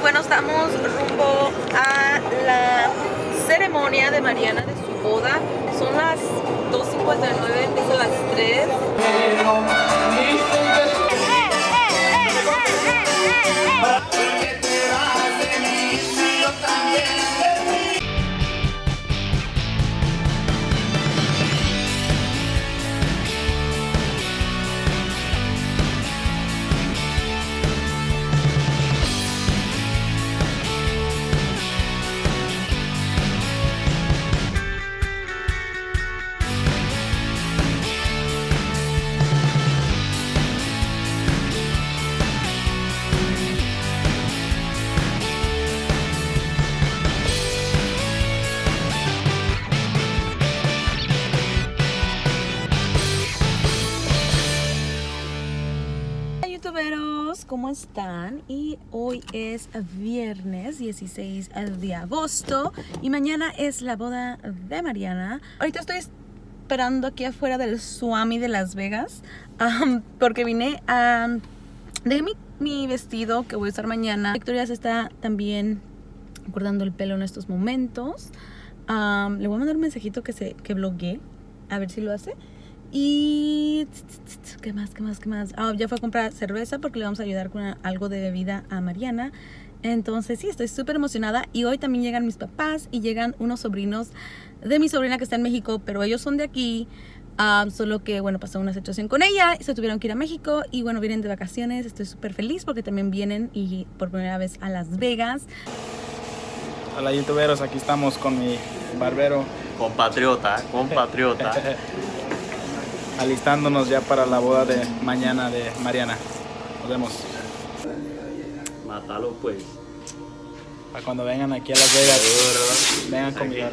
bueno, estamos rumbo a la ceremonia de Mariana de su boda. Son las 2:59, empieza a las 3. Youtuberos, ¿cómo están? Y hoy es viernes 16 de agosto y mañana es la boda de Mariana. Ahorita estoy esperando aquí afuera del Swami de Las Vegas porque vine a... Dejé mi vestido que voy a usar mañana. Victoria se está también cortando el pelo en estos momentos. Le voy a mandar un mensajito que bloguee, a ver si lo hace. Y ¿qué más? Ya fue a comprar cerveza porque le vamos a ayudar con algo de bebida a Mariana. Entonces sí, estoy súper emocionada. Y hoy también llegan mis papás y llegan unos sobrinos de mi sobrina que está en México, pero ellos son de aquí. Solo que bueno, pasó una situación con ella y se tuvieron que ir a México. Y bueno, vienen de vacaciones. Estoy súper feliz porque también vienen y por primera vez a Las Vegas. Hola youtuberos, aquí estamos con mi barbero compatriota. Alistándonos ya para la boda de mañana de Mariana. Nos vemos. Mátalo pues. Para cuando vengan aquí a Las Vegas, vengan conmigo.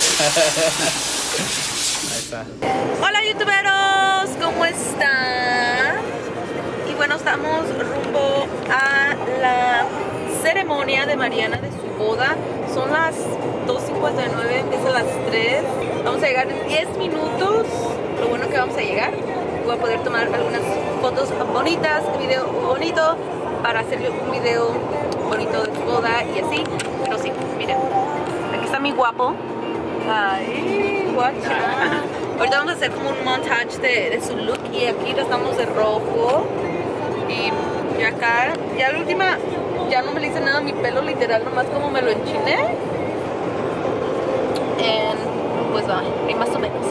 Ahí está. Hola youtuberos, ¿cómo están? Y bueno, estamos rumbo a la ceremonia de Mariana de su boda. Son las 2:59, empieza a las 3. Vamos a llegar en 10 minutos. Lo bueno que vamos a llegar. Voy a poder tomar algunas fotos bonitas, video bonito, para hacerle un video bonito de su boda y así. Pero sí, miren, aquí está mi guapo. Ay, guacha. Ahorita vamos a hacer como un montage de su look. Y aquí estamos de rojo. Y acá, ya la última, ya no me le hice nada a mi pelo, literal, nomás como me lo enchiné. Pues va, y más o menos.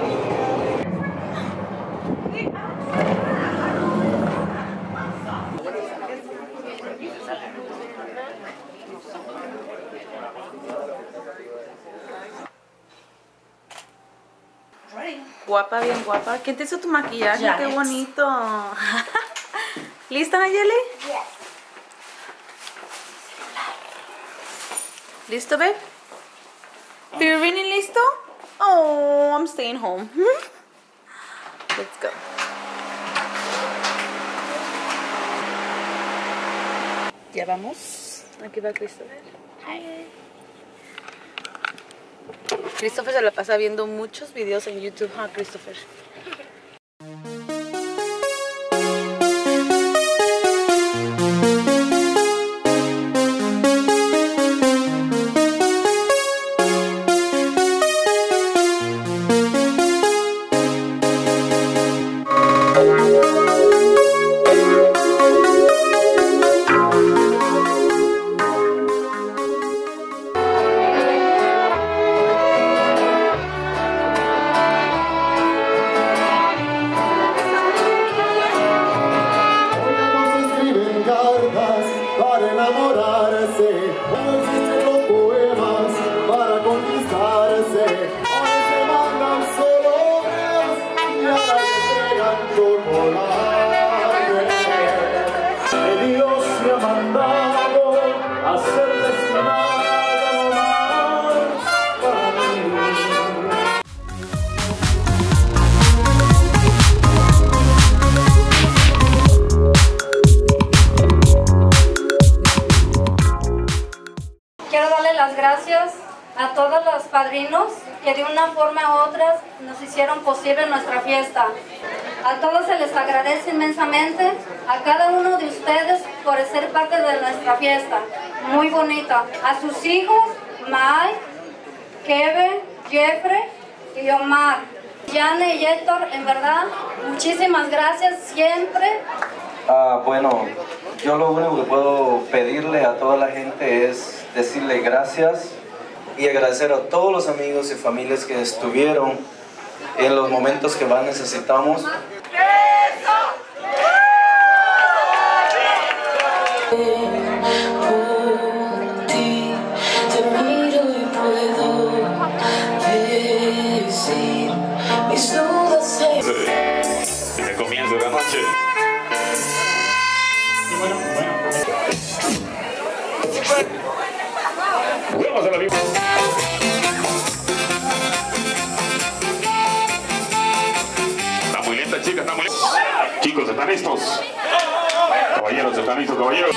Guapa, bien guapa. ¿Quién te hizo tu maquillaje? Janet. ¡Qué bonito! ¿Lista, Nayeli? Yes. ¿Listo, babe? ¿Are you really listo? Oh, I'm staying home. Let's go. Ya vamos. Aquí va Christopher. Hi. Christopher se la pasa viendo muchos videos en YouTube, ¿ah, Christopher? Gracias a todos los padrinos que de una forma u otra nos hicieron posible nuestra fiesta. A todos se les agradece inmensamente, a cada uno de ustedes por ser parte de nuestra fiesta. muy bonita. A sus hijos, Mike, Kevin, Jeffrey y Omar. Yane y Héctor, en verdad, muchísimas gracias siempre. Bueno, yo lo único que puedo pedirle a toda la gente es decirle gracias y agradecer a todos los amigos y familias que estuvieron en los momentos que más necesitamos. El comienzo de la noche. Vamos a la vida. Está muy lenta, chicas, está muy lenta. Chicos, ¿están listos? Caballeros, ¿están listos, caballeros?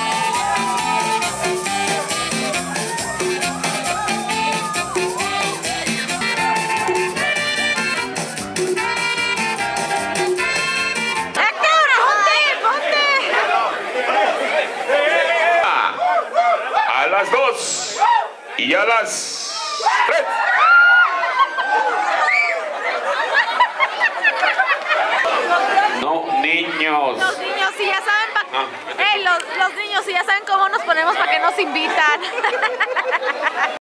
A las 2 y a las 3. No, niños. Los niños sí ya saben los niños sí ya saben cómo nos ponemos para que nos invitan.